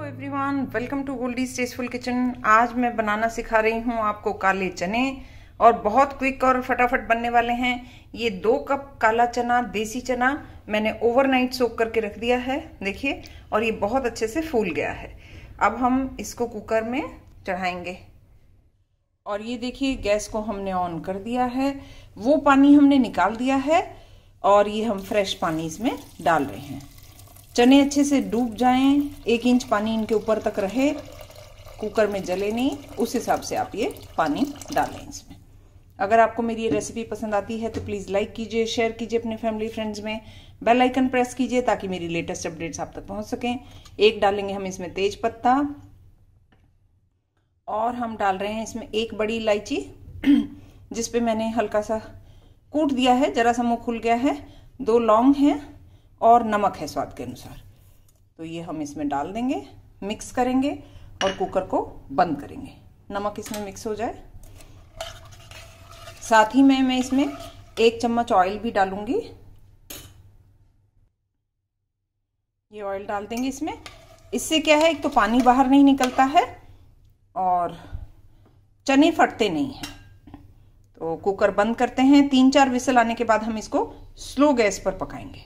Everyone, welcome to Goldie's tasteful kitchen. आज मैं बनाना सिखा रही हूँ आपको काले चने, और बहुत क्विक और फटाफट बनने वाले हैं। ये 2 कप काला चना, देसी चना मैंने ओवरनाइट सोक करके रख दिया है, देखिए, और ये बहुत अच्छे से फूल गया है। अब हम इसको कुकर में चढ़ाएंगे, और ये देखिए गैस को हमने ऑन कर दिया है, वो पानी हमने निकाल दिया है, और ये हम फ्रेश पानी इसमें डाल रहे हैं। चने अच्छे से डूब जाएं, 1 इंच पानी इनके ऊपर तक रहे, कुकर में जले नहीं, उस हिसाब से आप ये पानी डालें इसमें। अगर आपको मेरी ये रेसिपी पसंद आती है तो प्लीज़ लाइक कीजिए, शेयर कीजिए अपने फैमिली फ्रेंड्स में, बेल आइकन प्रेस कीजिए ताकि मेरी लेटेस्ट अपडेट्स आप तक पहुंच सकें। एक डालेंगे हम इसमें तेज पत्ता, और हम डाल रहे हैं इसमें 1 बड़ी इलायची जिसपे मैंने हल्का सा कूट दिया है, जरा सा मुंह खुल गया है। 2 लौंग हैं और नमक है स्वाद के अनुसार। तो ये हम इसमें डाल देंगे, मिक्स करेंगे और कुकर को बंद करेंगे। नमक इसमें मिक्स हो जाए, साथ ही मैं इसमें 1 चम्मच ऑयल भी डालूंगी। ये ऑयल डाल देंगे इसमें। इससे क्या है, एक तो पानी बाहर नहीं निकलता है और चने फटते नहीं हैं। तो कुकर बंद करते हैं। 3-4 विसल आने के बाद हम इसको स्लो गैस पर पकाएंगे।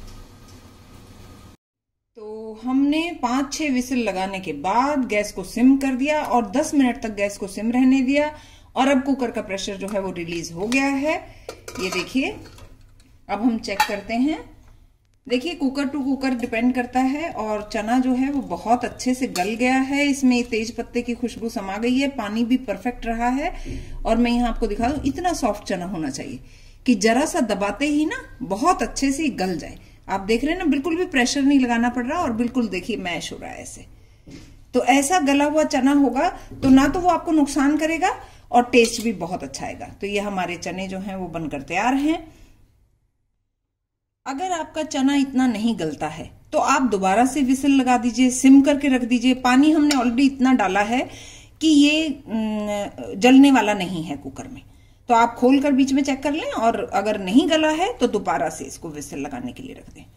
तो हमने 5-6 विसल लगाने के बाद गैस को सिम कर दिया और 10 मिनट तक गैस को सिम रहने दिया, और अब कुकर का प्रेशर जो है वो रिलीज हो गया है। ये देखिए, अब हम चेक करते हैं। देखिए, कुकर टू कुकर डिपेंड करता है, और चना जो है वो बहुत अच्छे से गल गया है। इसमें तेज पत्ते की खुशबू समा गई है, पानी भी परफेक्ट रहा है। और मैं यहाँ आपको दिखा दूं, इतना सॉफ्ट चना होना चाहिए कि जरा सा दबाते ही ना बहुत अच्छे से गल जाए। आप देख रहे हैं ना, बिल्कुल भी प्रेशर नहीं लगाना पड़ रहा, और बिल्कुल देखिए मैश हो रहा है ऐसे। तो ऐसा गला हुआ चना होगा तो ना तो वो आपको नुकसान करेगा और टेस्ट भी बहुत अच्छा आएगा। तो ये हमारे चने जो हैं वो बनकर तैयार हैं। अगर आपका चना इतना नहीं गलता है तो आप दोबारा से विसल लगा दीजिए, सिम करके रख दीजिए। पानी हमने ऑलरेडी इतना डाला है कि ये जलने वाला नहीं है कुकर में। तो आप खोलकर बीच में चेक कर लें, और अगर नहीं गला है तो दोबारा से इसको विसल लगाने के लिए रख दें।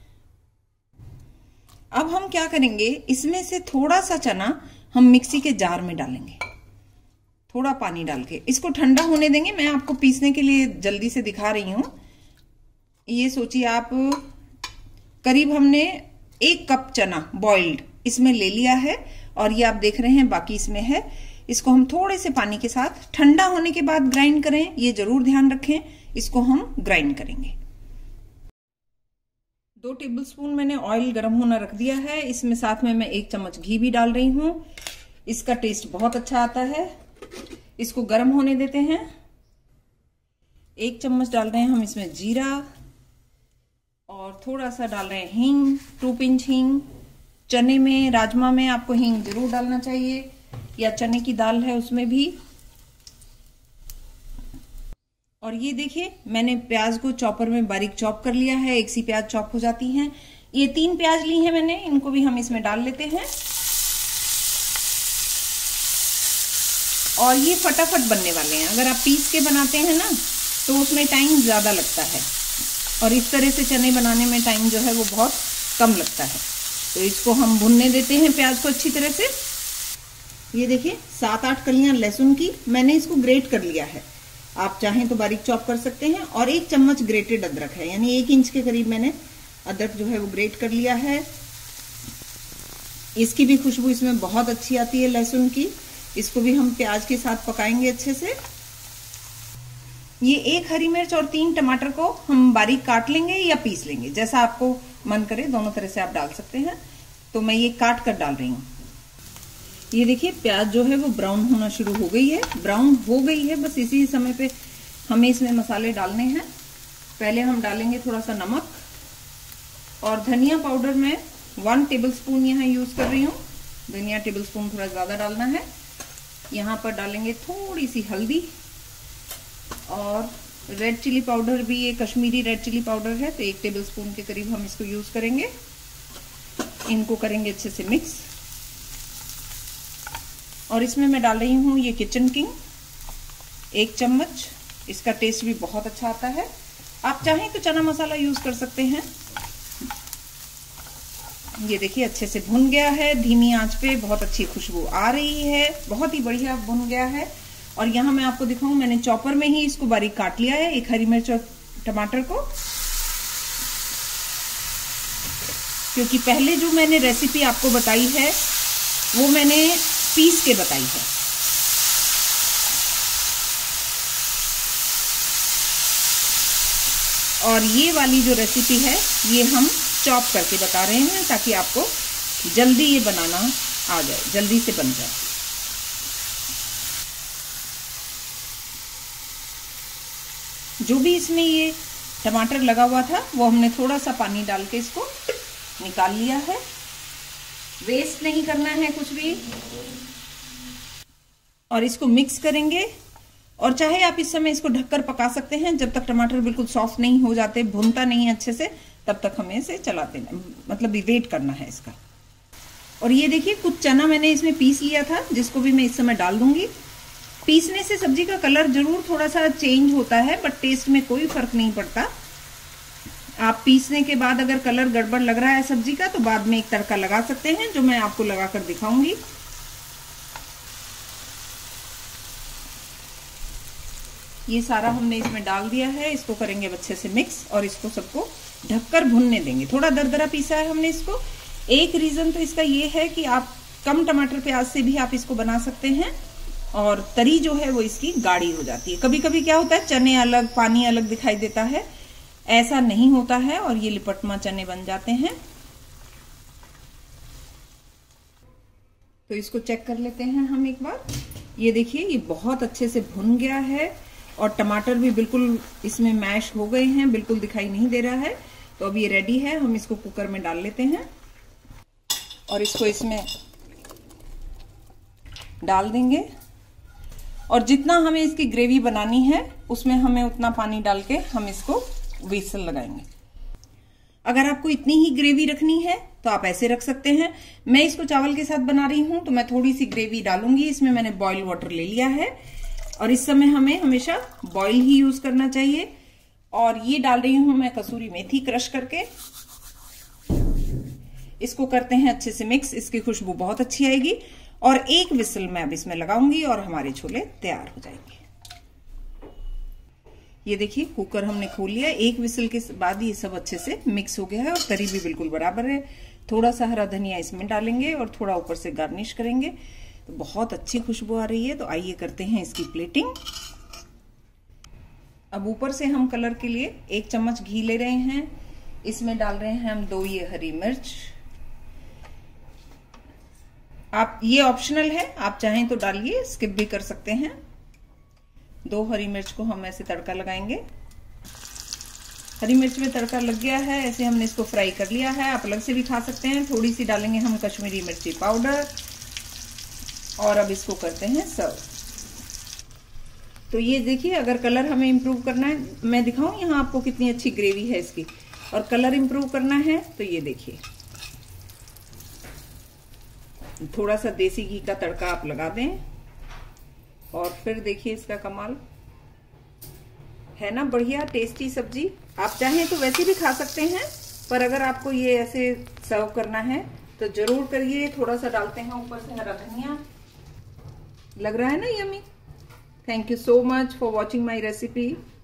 अब हम क्या करेंगे, इसमें से थोड़ा सा चना हम मिक्सी के जार में डालेंगे, थोड़ा पानी डाल के। इसको ठंडा होने देंगे। मैं आपको पीसने के लिए जल्दी से दिखा रही हूं। ये सोचिए आप, करीब हमने 1 कप चना बॉइल्ड इसमें ले लिया है, और ये आप देख रहे हैं बाकी इसमें है। इसको हम थोड़े से पानी के साथ ठंडा होने के बाद ग्राइंड करें, ये जरूर ध्यान रखें। इसको हम ग्राइंड करेंगे। 2 टेबलस्पून मैंने ऑयल गर्म होना रख दिया है। इसमें साथ में मैं 1 चम्मच घी भी डाल रही हूं। इसका टेस्ट बहुत अच्छा आता है। इसको गर्म होने देते हैं। 1 चम्मच डाल रहे हैं हम इसमें जीरा, और थोड़ा सा डाल रहे हैं हींग, 2 पिंच हींग। चने में, राजमा में आपको हींग जरूर डालना चाहिए, या चने की दाल है उसमें भी। और ये देखिए, मैंने प्याज को चॉपर में बारीक चॉप कर लिया है। 1 सी प्याज चॉप हो जाती हैं। ये 3 प्याज ली हैं मैंने, इनको भी हम इसमें डाल लेते हैं। और ये फटाफट बनने वाले हैं। अगर आप पीस के बनाते हैं ना तो उसमें टाइम ज्यादा लगता है, और इस तरह से चने बनाने में टाइम जो है वो बहुत कम लगता है। तो इसको हम भुनने देते हैं प्याज को अच्छी तरह से। ये देखिए, 7-8 कलियां लहसुन की मैंने इसको ग्रेट कर लिया है। आप चाहें तो बारीक चॉप कर सकते हैं। और 1 चम्मच ग्रेटेड अदरक है, यानी 1 इंच के करीब मैंने अदरक जो है वो ग्रेट कर लिया है। इसकी भी खुशबू इसमें बहुत अच्छी आती है लहसुन की। इसको भी हम प्याज के साथ पकाएंगे अच्छे से। ये 1 हरी मिर्च और 3 टमाटर को हम बारीक काट लेंगे या पीस लेंगे, जैसा आपको मन करे, दोनों तरह से आप डाल सकते हैं। तो मैं ये काट कर डाल रही हूँ। ये देखिए, प्याज जो है वो ब्राउन होना शुरू हो गई है, ब्राउन हो गई है। बस इसी समय पे हमें इसमें मसाले डालने हैं। पहले हम डालेंगे थोड़ा सा नमक, और धनिया पाउडर में 1 टेबलस्पून यहाँ यूज कर रही हूँ। धनिया टेबलस्पून थोड़ा ज्यादा डालना है। यहाँ पर डालेंगे थोड़ी सी हल्दी, और रेड चिली पाउडर भी, ये कश्मीरी रेड चिली पाउडर है, तो 1 टेबलस्पून के करीब हम इसको यूज करेंगे। इनको करेंगे अच्छे से मिक्स। और इसमें मैं डाल रही हूँ ये किचन किंग, 1 चम्मच। इसका टेस्ट भी बहुत अच्छा आता है। आप चाहें तो चना मसाला यूज कर सकते हैं। ये देखिए अच्छे से भुन गया है, धीमी आंच पे बहुत अच्छी खुशबू आ रही है, बहुत ही बढ़िया भुन गया है। और यहाँ मैं आपको दिखाऊं, मैंने चॉपर में ही इसको बारीक काट लिया है, एक हरी मिर्च और टमाटर को, क्योंकि पहले जो मैंने रेसिपी आपको बताई है वो मैंने पीस के बताई है। और ये वाली जो रेसिपी है ये हम चॉप करके बता रहे हैं, ताकि आपको जल्दी ये बनाना आ जाए, जल्दी से बन जाए। जो भी इसमें ये टमाटर लगा हुआ था वो हमने थोड़ा सा पानी डाल के इसको निकाल लिया है। वेस्ट नहीं करना है कुछ भी। और इसको मिक्स करेंगे, और चाहे आप इस समय इसको ढककर पका सकते हैं, जब तक टमाटर बिल्कुल सॉफ्ट नहीं हो जाते, भुनता नहीं अच्छे से, तब तक हमें इसे चलाते नहीं, मतलब वेट करना है इसका। और ये देखिए कुछ चना मैंने इसमें पीस लिया था, जिसको भी मैं इस समय डाल दूंगी। पीसने से सब्जी का कलर जरूर थोड़ा सा चेंज होता है, बट टेस्ट में कोई फर्क नहीं पड़ता। आप पीसने के बाद अगर कलर गड़बड़ लग रहा है सब्जी का, तो बाद में एक तड़का लगा सकते हैं, जो मैं आपको लगाकर दिखाऊंगी। ये सारा हमने इसमें डाल दिया है, इसको करेंगे अच्छे से मिक्स, और इसको सबको ढककर भुनने देंगे। थोड़ा दरदरा पीसा है हमने इसको। एक रीजन तो इसका ये है कि आप कम टमाटर प्याज से भी आप इसको बना सकते हैं, और तरी जो है वो इसकी गाढ़ी हो जाती है। कभी कभी क्या होता है, चने अलग पानी अलग दिखाई देता है, ऐसा नहीं होता है, और ये लिपटमा चने बन जाते हैं। तो इसको चेक कर लेते हैं हम एक बार। ये देखिए ये बहुत अच्छे से भुन गया है, और टमाटर भी बिल्कुल इसमें मैश हो गए हैं, बिल्कुल दिखाई नहीं दे रहा है। तो अब ये रेडी है, हम इसको कुकर में डाल लेते हैं और इसको इसमें डाल देंगे। और जितना हमें इसकी ग्रेवी बनानी है उसमें हमें उतना पानी डाल के हम इसको व्हिसल लगाएंगे। अगर आपको इतनी ही ग्रेवी रखनी है तो आप ऐसे रख सकते हैं। मैं इसको चावल के साथ बना रही हूं तो मैं थोड़ी सी ग्रेवी डालूंगी। इसमें मैंने बॉइल वाटर ले लिया है, और इस समय हमें हमेशा बॉइल ही यूज करना चाहिए। और ये डाल रही हूं मैं कसूरी मेथी क्रश करके। इसको करते हैं अच्छे से मिक्स, इसकी खुशबू बहुत अच्छी आएगी। और एक विसल मैं अब इसमें लगाऊंगी और हमारे छोले तैयार हो जाएंगे। ये देखिए कुकर हमने खोल लिया, एक विसल के बाद ये सब अच्छे से मिक्स हो गया है और तरी भी बिल्कुल बराबर है। थोड़ा सा हरा धनिया इसमें डालेंगे और थोड़ा ऊपर से गार्निश करेंगे, तो बहुत अच्छी खुशबू आ रही है। तो आइए करते हैं इसकी प्लेटिंग। अब ऊपर से हम कलर के लिए 1 चम्मच घी ले रहे हैं, इसमें डाल रहे हैं हम 2 ये हरी मिर्च। आप ये ऑप्शनल है, आप चाहें तो डालिए, स्किप भी कर सकते हैं। 2 हरी मिर्च को हम ऐसे तड़का लगाएंगे। हरी मिर्च में तड़का लग गया है, ऐसे हमने इसको फ्राई कर लिया है। आप अलग से भी खा सकते हैं। थोड़ी सी डालेंगे हम कश्मीरी मिर्ची पाउडर, और अब इसको करते हैं सर्व। तो ये देखिए, अगर कलर हमें इम्प्रूव करना है, मैं दिखाऊं यहाँ आपको कितनी अच्छी ग्रेवी है इसकी, और कलर इम्प्रूव करना है तो ये देखिए, थोड़ा सा देसी घी का तड़का आप लगा दें, और फिर देखिए इसका कमाल है ना। बढ़िया टेस्टी सब्जी। आप चाहें तो वैसे भी खा सकते हैं, पर अगर आपको ये ऐसे सर्व करना है तो जरूर करिए। थोड़ा सा डालते हैं ऊपर से हरा धनिया, लग रहा है ना yummy. Thank you so much for watching my recipe.